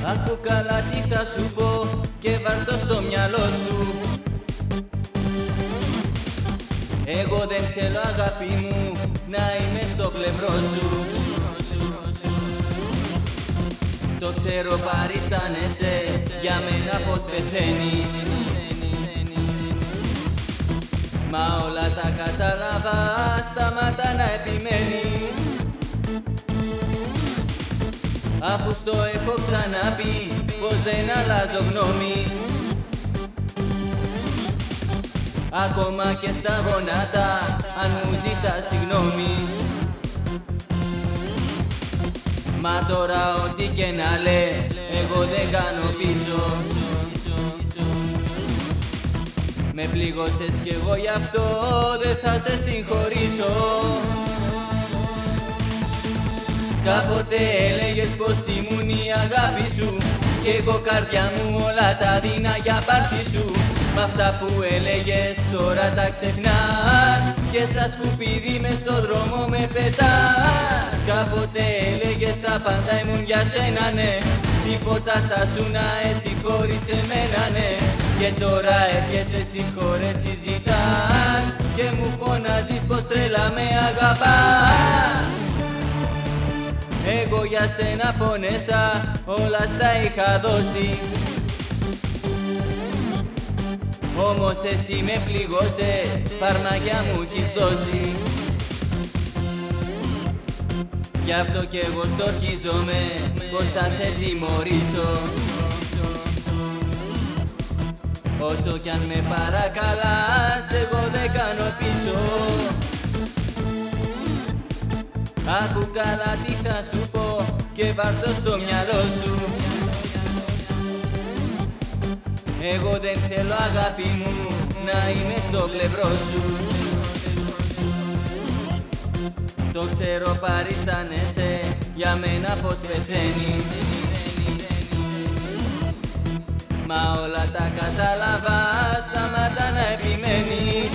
Άκου καλά τι θα σου πω και βάρ' το στο μυαλό σου. Εγώ δεν θέλω αγάπη μου να είμαι στο πλευρό σου. Το ξέρω παριστάνεσαι για μένα πως πεθαίνεις, μα όλα τα κατάλαβα, σταμάτα να επιμένεις. Αφού στο έχω ξαναπεί πως δεν αλλάζω γνώμη, ακόμα και στα γονάτα αν μου ζητάς συγγνώμη. Μα τώρα ό,τι και να λες εγώ δεν κάνω πίσω. Με πλήγωσες κι εγώ γι' αυτό δεν θα σε συγχωρήσω. Κάποτε έλεγες πως ήμουν η αγάπη σου κι εγώ καρδιά μου όλα τα δίνα για πάρτι σου. Μ' αυτά που έλεγες τώρα τα ξεχνάς και σαν σκουπίδι μες στο δρόμο με πετάς. Κάποτε έλεγες τα πάντα ήμουν για σένα, ναι, τίποτα θα σου να εσύ χωρίς εμένα, ναι. Και τώρα έρχεσαι συγχωρέσεις ζητάς και μου φωνάζεις πως τρέλα με αγαπάς. Εγώ για σένα πόνεσα, όλα στα είχα δώσει, όμως εσύ με πληγώσες, φαρμακιά μου έχεις δώσει. Γι' αυτό κι εγώ στορκίζομαι πως θα σε τιμωρήσω. Όσο κι αν με παρακαλάς, εγώ δεν κάνω πίσω. Άκου καλά τι θα σου πω και βάρ' το στο μυαλό σου. Εγώ δεν θέλω αγάπη μου να είμαι στο πλευρό σου. Το ξέρω παριστάνεσαι για μένα πως πεθαίνεις, μα όλα τα κατάλαβα, σταμάτα να επιμένεις.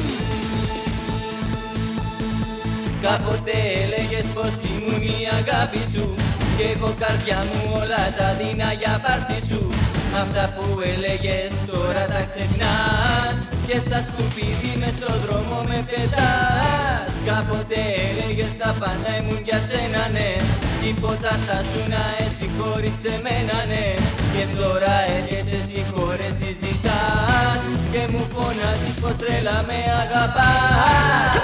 Κάποτε έλεγες πως ήμουν η αγάπη σου κι εγώ καρδιά μου όλα τα δίνα για πάρτι σου. Μ' αυτά που έλεγες τώρα τα ξεχνάς και σαν σκουπίδι μες στο δρόμο με πετάς. Κάποτε έλεγες τα πάντα ήμουν για σένα, ναι, τίποτα θα σου να εσύ χωρίς εμένα, ναι. Και τώρα έρχεσαι συγχωρέσεις ζητάς και μου φωνάζεις πως τρέλα με αγαπάς.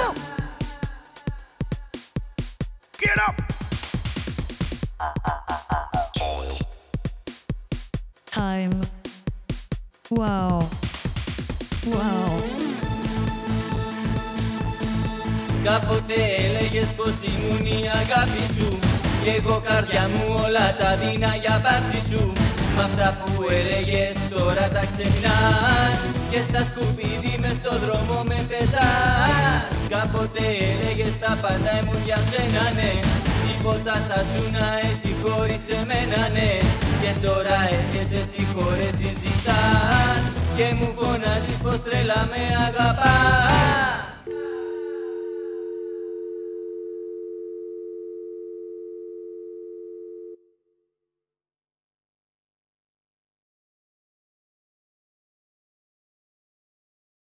Get up! Time. Wow. Wow. Κάποτε έλεγες πως ήμουν η αγάπη σου κι εγώ καρδιά μου όλα τα δίνα για πάρτι σου. Μ' αυτά που έλεγες τώρα τα ξεχνάς και σαν σκουπίδι μες στο δρόμο με πετάς. Κάποτε έλεγες τα πάντα ήμουν για σένα, ναι, τίποτα θα σου να εσύ χωρίς εμένα, ναι. Και τώρα έρχεσαι συγχωρέσεις ζητάς και μου φωνάζεις πως τρέλα με αγαπάς.